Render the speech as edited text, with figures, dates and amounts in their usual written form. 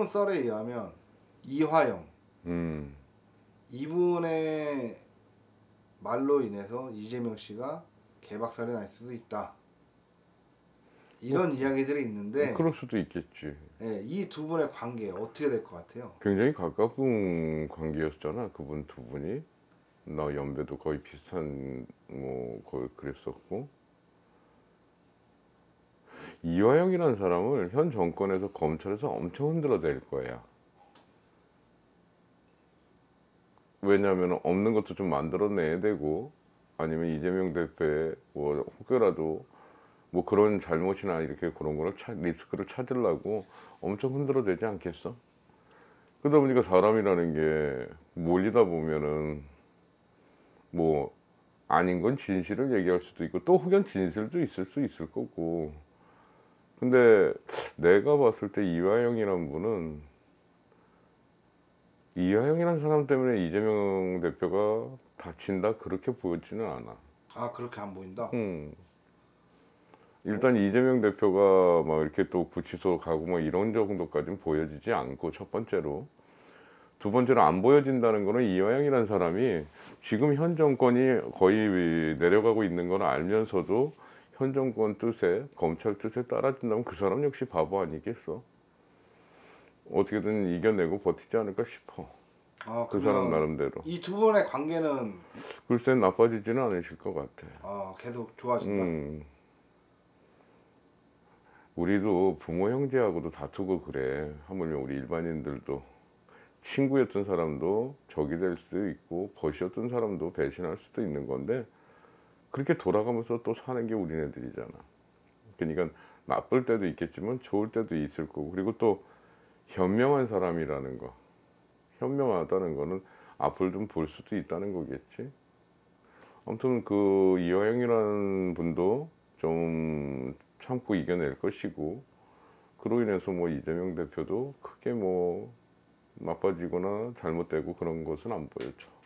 썰에 의하면 이화영 음. 이분의 말로 인해서 이재명 씨가 개박살이 날 수도 있다. 이런 이야기들이 있는데 그럴 수도 있겠지. 예, 이 두 분의 관계 어떻게 될 것 같아요? 굉장히 가까운 관계였잖아, 그분 두 분이. 나 연배도 거의 비슷한 뭐 거의 그랬었고. 이화영이라는 사람을 현 정권에서 검찰에서 엄청 흔들어댈 거야. 왜냐하면 없는 것도 좀 만들어내야 되고, 아니면 이재명 대표의 뭐 혹여라도 뭐 그런 잘못이나 이렇게 그런 거를 리스크를 찾으려고 엄청 흔들어대지 않겠어? 그러다 보니까 사람이라는 게 몰리다 보면은 뭐 아닌 건 진실을 얘기할 수도 있고 또 혹연 진실도 있을 수 있을 거고. 근데 내가 봤을 때 이화영이라는 분은, 이화영이라는 사람 때문에 이재명 대표가 다친다 그렇게 보여지는 않아. 아, 그렇게 안 보인다? 일단 이재명 대표가 막 이렇게 또 구치소 가고 뭐 이런 정도까지는 보여지지 않고, 첫 번째로. 두 번째로 안 보여진다는 거는 이화영이라는 사람이 지금 현 정권이 거의 내려가고 있는 걸 알면서도 현 정권 뜻에, 검찰 뜻에 따라준다면 그 사람 역시 바보 아니겠어? 어떻게든 이겨내고 버티지 않을까 싶어. 아, 그 사람 나름대로. 이 두 분의 관계는 글쎄 나빠지지는 않으실 것 같아. 계속 좋아진다? 우리도 부모 형제하고도 다투고 그래. 하물며 우리 일반인들도 친구였던 사람도 적이 될 수도 있고 벗이었던 사람도 배신할 수도 있는 건데, 그렇게 돌아가면서 또 사는 게 우리네들이잖아. 그러니까 나쁠 때도 있겠지만 좋을 때도 있을 거고, 그리고 또 현명한 사람이라는 거, 현명하다는 거는 앞을 좀 볼 수도 있다는 거겠지. 아무튼 그 이화영이라는 분도 좀 참고 이겨낼 것이고, 그로 인해서 뭐 이재명 대표도 크게 뭐 나빠지거나 잘못되고 그런 것은 안 보여줘.